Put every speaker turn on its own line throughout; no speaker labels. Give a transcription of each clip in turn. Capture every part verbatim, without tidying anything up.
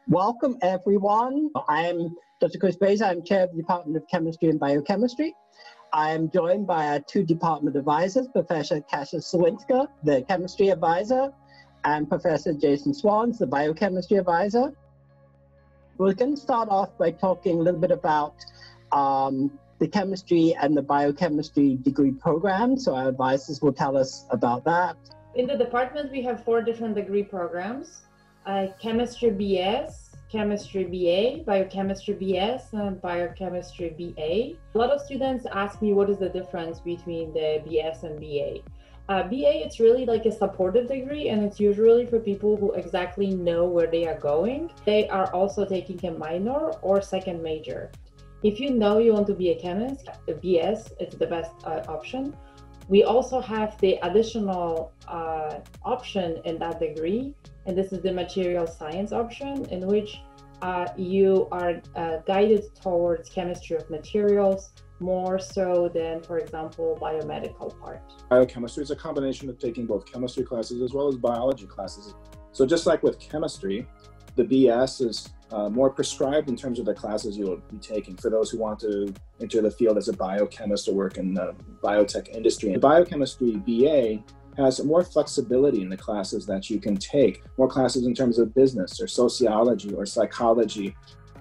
Welcome, everyone. I'm Doctor Chris Brazier. I'm Chair of the Department of Chemistry and Biochemistry. I am joined by our two department advisors, Professor Kasha Slowinska, the Chemistry Advisor, and Professor Jason Schwans, the Biochemistry Advisor. We're going to start off by talking a little bit about um, the chemistry and the biochemistry degree program. So our advisors will tell us about that.
In the department, we have four different degree programs. Uh, chemistry B S, chemistry B A, biochemistry B S, and biochemistry B A. A lot of students ask me what is the difference between the B S and B A. Uh, B A, it's really like a supportive degree, and it's usually for people who exactly know where they are going. They are also taking a minor or second major. If you know you want to be a chemist, a B S is the best uh, option. We also have the additional uh, option in that degree, and this is the material science option, in which uh, you are uh, guided towards chemistry of materials more so than, for example, biomedical part.
Biochemistry is a combination of taking both chemistry classes as well as biology classes. So just like with chemistry, the B S is uh, more prescribed in terms of the classes you'll be taking for those who want to enter the field as a biochemist or work in the biotech industry. The biochemistry B A has more flexibility in the classes that you can take, more classes in terms of business or sociology or psychology.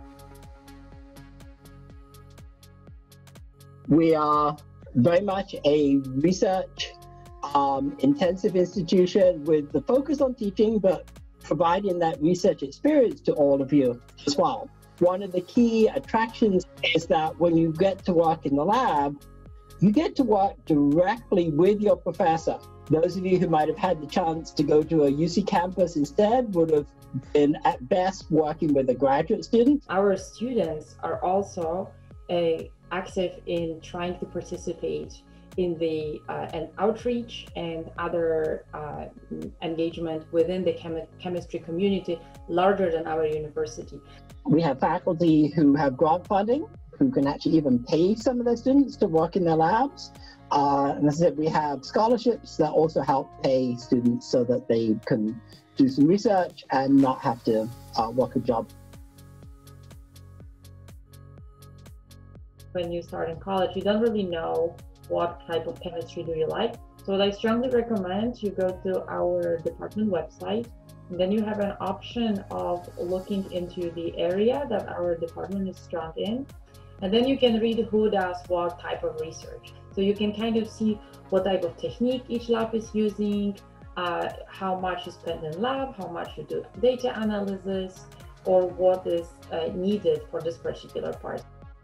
We are very much a research um, intensive institution with the focus on teaching, but providing that research experience to all of you as well. One of the key attractions is that when you get to work in the lab, you get to work directly with your professor. Those of you who might have had the chance to go to a U C campus instead would have been at best working with a graduate student.
Our students are also uh, active in trying to participate in the uh, an outreach and other uh, engagement within the chemi chemistry community larger than our university.
We have faculty who have grant funding, who can actually even pay some of their students to work in their labs. Uh, and as I said, we have scholarships that also help pay students so that they can do some research and not have to uh, work a job.
When you start in college, you don't really know what type of chemistry do you like. So I strongly recommend you go to our department website, and then you have an option of looking into the area that our department is strong in. And then you can read who does what type of research. So you can kind of see what type of technique each lab is using, uh, how much you spend in lab, how much you do data analysis, or what is uh, needed for this particular part.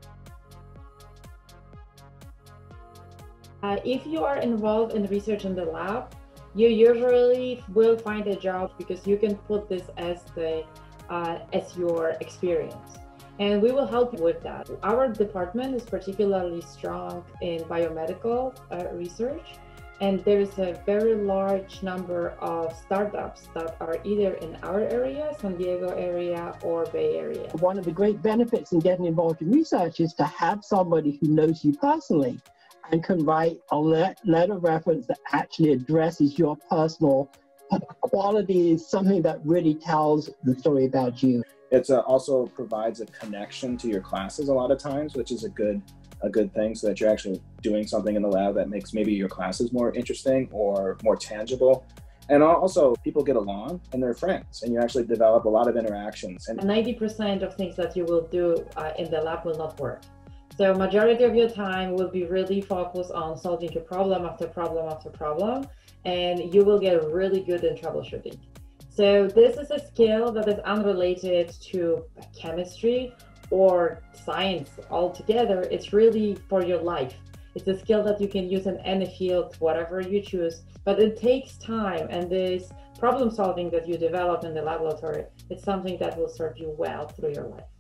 Uh, if you are involved in research in the lab, you usually will find a job because you can put this as the uh, as your experience, and we will help you with that. Our department is particularly strong in biomedical uh, research, and there's a very large number of startups that are either in our area, San Diego area, or Bay Area.
One of the great benefits in getting involved in research is to have somebody who knows you personally and can write a letter of reference that actually addresses your personal qualities, something that really tells the story about you.
It uh, also provides a connection to your classes a lot of times, which is a good a good thing, so that you're actually doing something in the lab that makes maybe your classes more interesting or more tangible. And also, people get along and they're friends, and you actually develop a lot of interactions. And
ninety percent of things that you will do uh, in the lab will not work. So majority of your time will be really focused on solving a problem after problem after problem, and you will get really good in troubleshooting. So this is a skill that is unrelated to chemistry or science altogether. It's really for your life. It's a skill that you can use in any field, whatever you choose, but it takes time, and this problem solving that you develop in the laboratory, it's something that will serve you well through your life.